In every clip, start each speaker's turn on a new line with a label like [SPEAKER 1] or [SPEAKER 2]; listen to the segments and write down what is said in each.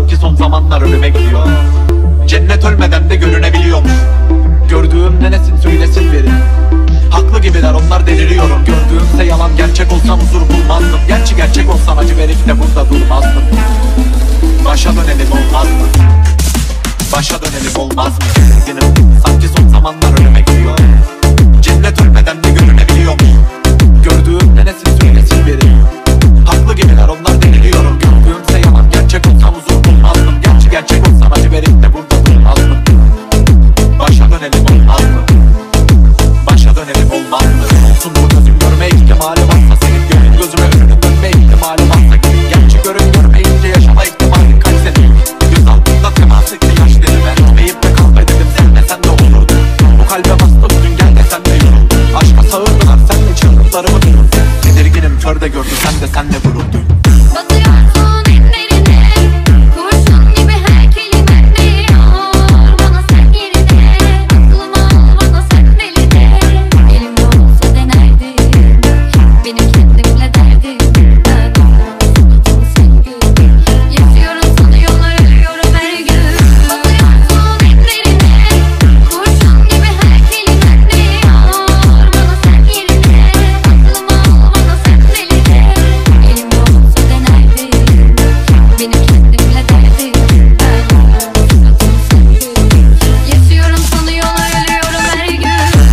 [SPEAKER 1] sanki son zamanlar ölüme gidiyor. Cennet ölmeden de görünebiliyormuş. Gördüğümde nesin söylesin biri. Haklı gibiler onlar, deliriyorum. Gördüğümse yalan, gerçek olsam huzur bulmazdım. Gerçi gerçek olsan acı verip de burada durmazdım. Başa dönelim olmaz mı? Başa dönelim olmaz mı? Günüm sanki son zamanlar ölüme gidiyor. Cennet ölmeden de görünebiliyormuş. Gördüğümde nesin söylesin biri. Haklı gibiler onlar, deliriyorum. Gördüğümse yalan, gerçek olsam huzur bulmazdım. Gerçi gerçek olsan acı verip de burada durmazdım. Başa dönelim olmaz mı? Başa dönelim olmaz mı? Olsun bu gözüm görme ihtimali varsa, senin gönlün gözüme önüne dönme ihtimali varsa, gerçi görün görmeyince yaşama ihtimali kaç senin. Göz altında temas etti yaş dedi, vermeyip de kalbedelim, sevmesen de olurdu. Bu kalbe bastı dün, gel de sen de yoruldu. Aşka sağırdılar, sen de çığlıklarımı duyurdun. Tedirginim kör de gördü, sen de vuruldu.
[SPEAKER 2] Batıyorsun ellerine, kurşun gibi her kelimen değiyor. Bana sen yerine, aklıma al bana sen eline. Elimde olsa denerdim, benim kendimle derdim. Ben suratım sen gül, yaşıyorum sanıyorlar ölüyorum her gün. Batıyorsun ellerine, kurşun gibi her kelimen değiyor. Bana sen yerine, aklıma al bana sen eline. Elimde olsa denerdim, benim kendimle derdim. Ben suratım sen gül, yaşıyorum sanıyorlar ölüyorum her gün.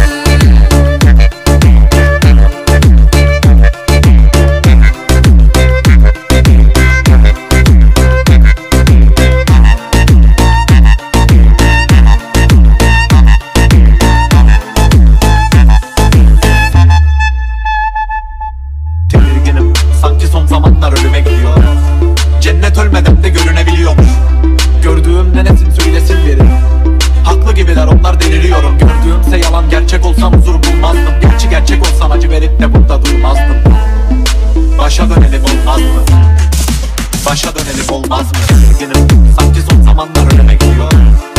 [SPEAKER 1] Tedirginim sanki son zamanlar ölüme gidiyor. Cennet ölmeden de görünebiliyormuş. Gördüğümde nesin söylesin biri. Haklı gibiler onlar, deliriyorum. Gördüğümse yalan, gerçek olsam huzur bulmazdım. Gerçi gerçek olsam acı verip de burada durmazdım. Başa dönelim olmaz mı? Başa dönelim olmaz mı? Tedirginim sanki son zamanlar ölüme gidiyor.